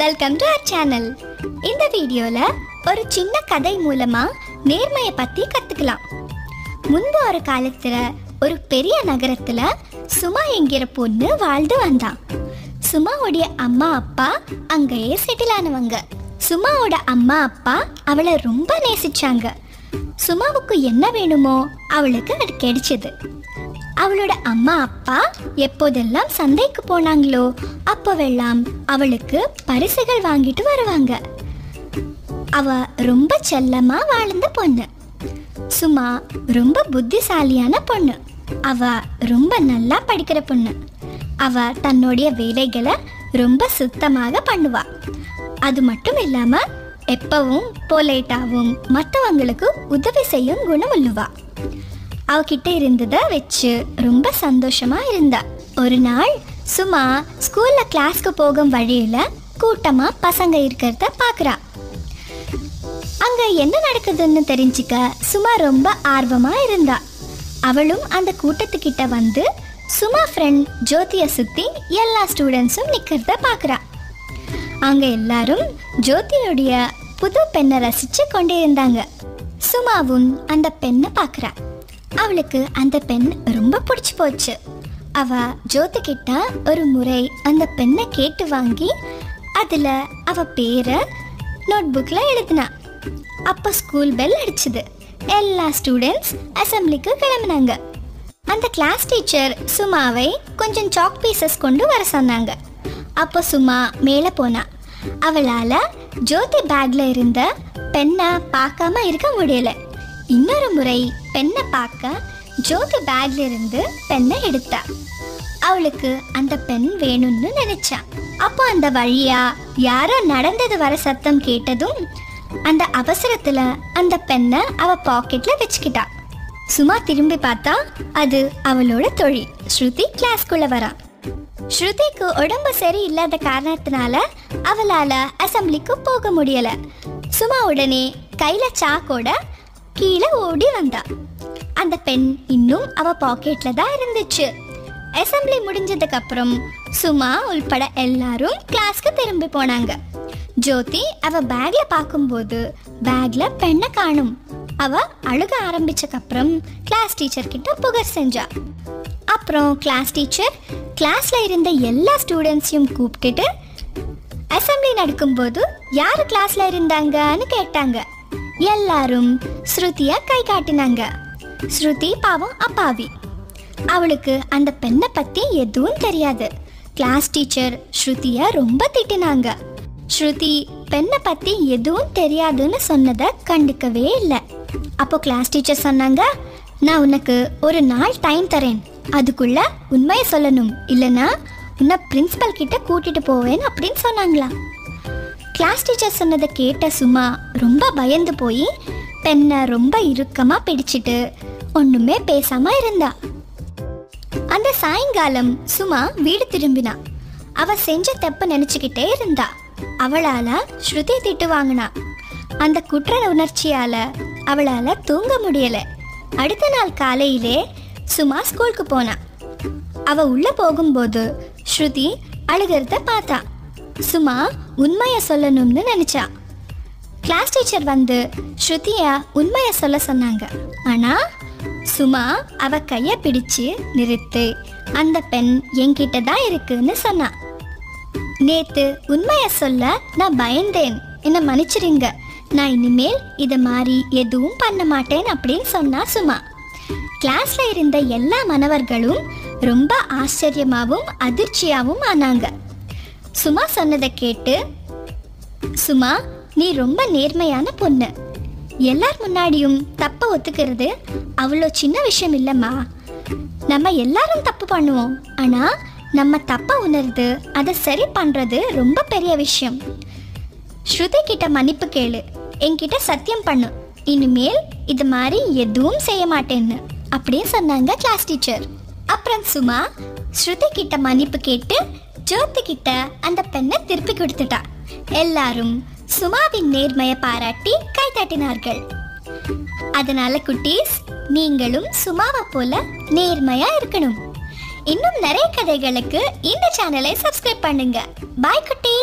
Welcome to our channel. இந்த வீடியோல ஒரு சின்ன கதை மூலமா நேர்மையை பத்தி கத்துக்கலாம். முன்பு ஒரு காலத்துல ஒரு பெரிய நகரத்துல சுமா என்கிற பொண்ணு வாழ்ந்து வந்தான். சுமாவுடைய அம்மா அப்பா அங்கேயே செட்டில் ஆனவங்க. சுமாவோட அம்மா அப்பா அவளை ரொம்ப நேசிச்சாங்க. சுமாவுக்கு என்ன வேணுமோ அவளுக்கு அது கிடைச்சது. அவளோட அம்மா அப்பா எப்போதெல்லாம் சந்தைக்கு போனாங்களோ அப்போவெல்லாம் அவளுக்கு பரிசுகள் வாங்கிட்டு வருவாங்க. அவ ரொம்ப செல்லமா வாழ்ந்த பொண்ணு. சுமா ரொம்ப புத்திசாலியான பொண்ணு. அவ ரொம்ப நல்லா படிக்கிற பொண்ணு. அவ தன்னுடைய வேலைகளை ரொம்ப சுத்தமாக பண்ணுவா. அது மட்டும் இல்லாம எப்பவும் பொலைட்டாவும் மற்றவங்களுக்கு உதவி செய்யும் குணம் உள்ளவா. அவகிட்ட இருந்ததை வச்சு ரொம்ப சந்தோஷமா இருந்தா. ஒரு நாள் சுமா ஸ்கூல்ல கிளாஸ்க்கு போகும் வழியில கூட்டமா பசங்க இருக்கிறத பாக்குறா. அங்க என்ன நடக்குதுன்னு தெரிஞ்சுக்க சுமா ரொம்ப ஆர்வமா இருந்தா. அவளும் அந்த கூட்டத்துக்கிட்ட வந்து சுமா ஃப்ரெண்ட் ஜோதியை சுத்தி எல்லா ஸ்டூடெண்ட்ஸும் நிக்கிறத பாக்குறா. அங்க எல்லாரும் ஜோதியோடைய புது பெண்ணை ரசிச்சு கொண்டே இருந்தாங்க. சுமாவும் அந்த பெண்ணை பாக்குறா. அவளுக்கு அந்த பெண் ரொம்ப பிடிச்சு போச்சு. அவ ஜோதி கிட்ட ஒரு முறை அந்த பெண்ணை கேட்டு வாங்கி அதுல அவ பேரை நோட் புக்ல எழுதினா. அப்ப ஸ்கூல் பெல் அடிச்சுது. எல்லா ஸ்டூடெண்ட்ஸ் அசம்பிளிக்கு கிளம்பினாங்க. அந்த கிளாஸ் டீச்சர் சுமாவை கொஞ்சம் சாக் பீசஸ் கொண்டு வர சொன்னாங்க. அப்போ சுமா மேலே போனா. அவளால ஜோதி பேக்ல இருந்த பெண்ணை பார்க்காம இருக்க முடியல. இன்னொரு முறை பெண்ணை பார்க்க ஜோதி பேக்ல இருந்து பெண்ணை எடுத்தா. அவளுக்கு அந்த பெண் வேணும்னு நினைச்சா. அப்போ அந்த வழியா யாரோ நடந்தது வர சத்தம் கேட்டதும் அந்த அவசரத்துல அந்த பெண்ணை அவ பாக்கெட்ல வச்சுக்கிட்டா. சுமா திரும்பி பார்த்தா அது அவளோட தோழி ஸ்ருதி கிளாஸ்குள்ள வரா. ஸ்ருதிக்கு உடம்பு சரி இல்லாத காரணத்தினால அவளால அசம்பிளிக்கு போக முடியல. சுமா உடனே கையில சாக்கோட கீழே ஓடி வந்தா. அந்த பெண் இன்னும் அவ பாக்கெட்ல தான் இருந்துச்சு. அசம்பிளி முடிஞ்சதுக்கு அப்புறம் சுமா உள்பட எல்லாரும் கிளாஸ்க்கு திரும்பி போனாங்க. ஜோதி அவ பேக்ல பார்க்கும்போது பேக்ல பெண்ணை காணும். அவ அழுக ஆரம்பிச்சக்கு அப்புறம் கிளாஸ் டீச்சர் கிட்ட புகார் செஞ்சா. அப்புறம் கிளாஸ் டீச்சர் கிளாஸ்ல இருந்த எல்லா ஸ்டூடெண்ட்ஸையும் கூப்பிட்டுட்டு அசம்பிளி நடக்கும்போது யாரு கிளாஸ்ல இருந்தாங்கன்னு கேட்டாங்க. எல்லாரும் ஸ்ருதியா கை காட்டினாங்க. ஸ்ருதி பாவம் அப்பாவி. அவளுக்கு அந்த பெண்ணை பத்தி எதுவும் தெரியாது. கிளாஸ் டீச்சர் ஸ்ருதிய ரொம்ப திட்டினாங்க. ஸ்ருதி பெண்ணை பத்தி எதுவும் தெரியாதுன்னு சொன்னதை கண்டுக்கவே இல்லை. அப்போ கிளாஸ் டீச்சர் சொன்னாங்க, நான் உனக்கு ஒரு நாள் டைம் தரேன், அதுக்குள்ள உண்மையை சொல்லணும், இல்லைன்னா உன்னை பிரின்சிபல் கிட்ட கூட்டிட்டு போவேன் அப்படின்னு சொன்னாங்களாம். கிளாஸ் டீச்சர் சொன்னதை கேட்ட சுமா ரொம்ப பயந்து போய் பெண்ணை ரொம்ப இறுக்கமா பிடிச்சிட்டு ஒண்ணுமே பேசாம இருந்தா. அந்த சாயங்காலம் சுமா வீடு திரும்பினா. அவ செஞ்ச தப்பு நினைச்சுக்கிட்டே இருந்தா. அவளால ஸ்ருதி திட்டு வாங்கினா. அந்த குற்ற உணர்ச்சியால அவளால தூங்க முடியல. அடுத்த நாள் காலையிலே சுமா ஸ்கூலுக்கு போனா. அவ உள்ள போகும்போது ஸ்ருதி அழுகிறத பார்த்தா. சுமா உண்மையை சொல்லணும்னு நினைச்சா. கிளாஸ் டீச்சர் வந்து ஸ்ருதிய உண்மையை சொல்ல சொன்னாங்க. ஆனா சுமா அவ கைய பிடிச்சு நிறுத்து, அந்த பெண் என்கிட்ட தான் இருக்குன்னு சொன்னா. நேத்து உண்மையை சொல்ல நான் பயந்தேன், என்ன மன்னிச்சிருங்க, நான் இனிமேல் இத மாதிரி எதுவும் பண்ண மாட்டேன் அப்படின்னு சொன்னா சுமா. கிளாஸ்ல இருந்த எல்லா மாணவர்களும் ரொம்ப ஆச்சரியமாவும் அதிர்ச்சியாவும் ஆனாங்க. சுமா சொன்னதை கேட்டு, சுமா நீ ரொம்ப நேர்மையான பொண்ணு, எல்லார் முன்னாடியும் தப்ப ஒத்துக்கிறது அவ்வளோ சின்ன விஷயம் இல்லம்மா. நம்ம எல்லாரும் தப்பு பண்ணுவோம், ஆனா நம்ம தப்ப உணர்ந்து அதை சரி பண்றது ரொம்ப பெரிய விஷயம். ஸ்ருதி கிட்ட மன்னிப்பு கேளு, என்கிட்ட சத்தியம் பண்ணு, இனிமேல் இது மாதிரி எதுவும் செய்ய மாட்டேன்னு அப்படியே சொன்னாங்க கிளாஸ் டீச்சர். அப்புறம் சுமா ஸ்ருதி கிட்ட மன்னிப்பு கேட்டு ஜோதி கிட்ட அந்த பெண்ணை திருப்பி கொடுத்துட்டா. எல்லாரும் சுமாவின் நேர்மையை பாராட்டி கை தட்டினார்கள். அதனால குட்டீஸ், நீங்களும் சுமாவை போல நேர்மையா இருக்கணும். இன்னும் நிறைய கதைகளுக்கு இந்த சேனலை சப்ஸ்கிரைப் பண்ணுங்க. பாய் குட்டீஸ்.